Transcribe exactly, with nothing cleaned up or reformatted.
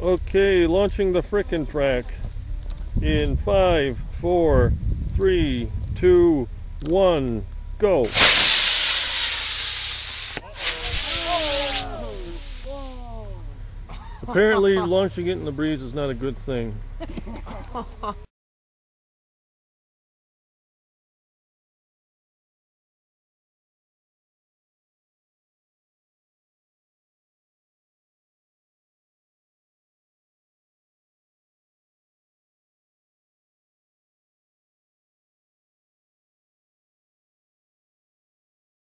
Okay, launching the frickin' Frack in five, four, three, two, one, go. Apparently, launching it in the breeze is not a good thing.